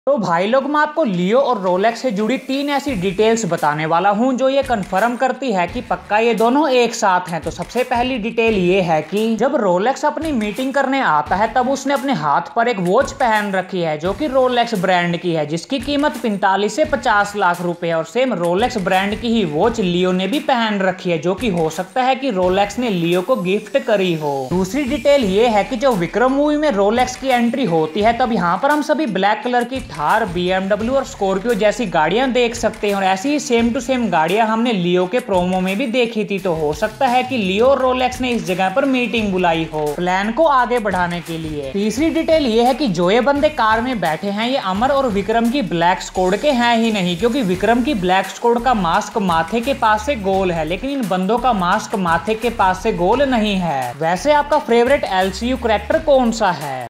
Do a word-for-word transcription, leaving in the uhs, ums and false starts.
तो भाई लोग मैं आपको लियो और रोलेक्स से जुड़ी तीन ऐसी डिटेल्स बताने वाला हूं जो ये कंफर्म करती है कि पक्का ये दोनों एक साथ हैं। तो सबसे पहली डिटेल ये है कि जब रोलेक्स अपनी मीटिंग करने आता है तब उसने अपने हाथ पर एक वॉच पहन रखी है जो कि रोलेक्स ब्रांड की है, जिसकी कीमत पैंतालीस से पचास लाख रुपए है। और सेम रोलेक्स ब्रांड की ही वॉच लियो ने भी पहन रखी है, जो कि हो सकता है कि रोलेक्स ने लियो को गिफ्ट करी हो। दूसरी डिटेल ये है कि जब विक्रम मूवी में रोलेक्स की एंट्री होती है तब यहाँ पर हम सभी ब्लैक कलर की थार, बी एम डब्ल्यू और स्कॉर्पियो जैसी गाड़ियां देख सकते हैं। और ऐसी ही सेम टू सेम गाड़ियां हमने लियो के प्रोमो में भी देखी थी। तो हो सकता है कि लियो और रोलेक्स ने इस जगह पर मीटिंग बुलाई हो प्लान को आगे बढ़ाने के लिए। तीसरी डिटेल ये है कि जो ये बंदे कार में बैठे हैं ये अमर और विक्रम की ब्लैक स्क्वाड के हैं ही नहीं, क्योंकि विक्रम की ब्लैक स्क्वाड का मास्क माथे के पास से गोल है, लेकिन इन बंदों का मास्क माथे के पास से गोल नहीं है। वैसे आपका favourite L C U character कौन सा है?